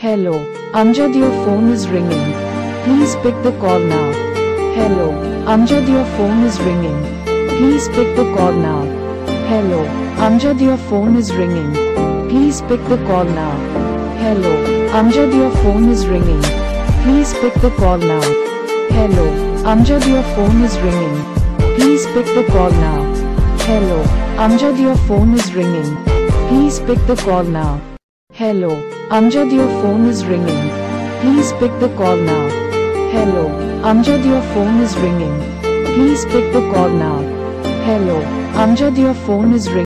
Hello, Amjad, your phone is ringing. Please pick the call now. Hello, Amjad, your phone is ringing. Please pick the call now. Hello, Amjad, your phone is ringing. Please pick the call now. Hello, Amjad, your phone is ringing. Please pick the call now. Hello, Amjad, your phone is ringing. Please pick the call now. Hello, Amjad, your phone is ringing. Please pick the call now. Hello, Amjad, your phone is ringing. Please pick the call now. Hello, Amjad, your phone is ringing. Please pick the call now. Hello, Amjad, your phone is ringing.